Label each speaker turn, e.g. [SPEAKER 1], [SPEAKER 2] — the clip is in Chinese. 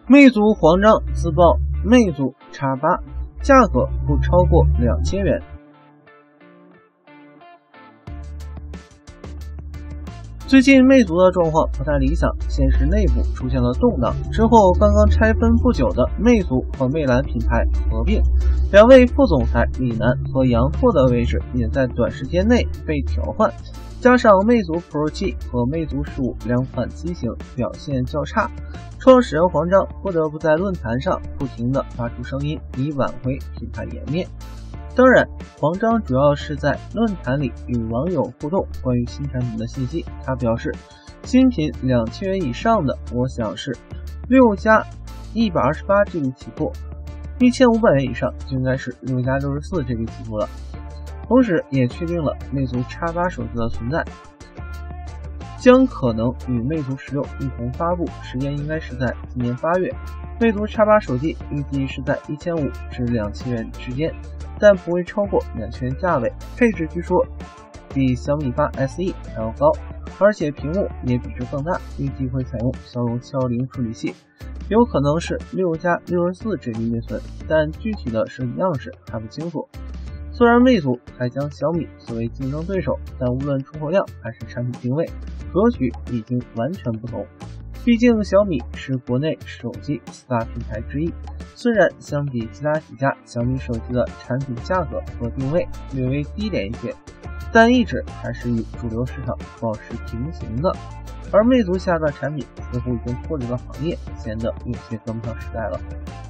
[SPEAKER 1] 魅族黄章自曝魅族 X8 价格不超过2000元。最近魅族的状况不太理想，先是内部出现了动荡，之后刚刚拆分不久的魅族和魅蓝品牌合并，两位副总裁李楠和杨拓的位置也在短时间内被调换，加上魅族 Pro 7和魅族15两款机型表现较差，创始人黄章不得不在论坛上不停地发出声音，以挽回品牌颜面。当然，黄章主要是在论坛里与网友互动关于新产品的信息。他表示，新品2000元以上的，我想是6加128 GB 起步，1500元以上就应该是6加64 GB 起步了。同时也确定了魅族 X8 手机的存在，将可能与魅族16一同发布，时间应该是在今年8月。魅族 X8 手机预计是在1500至2000元之间，但不会超过2000元价位。配置据说比小米8 SE 还要高，而且屏幕也比这更大，预计会采用骁龙710处理器，有可能是6加64 GB 内存，但具体的设计样式还不清楚。虽然魅族还将小米作为竞争对手，但无论出货量还是产品定位，格局已经完全不同。毕竟小米是国内手机4大品牌之一，虽然相比其他几家小米手机的产品价格和定位略微低廉一些，但一直还是与主流市场保持平行的。而魅族下的产品似乎已经脱离了行业，显得有些跟不上时代了。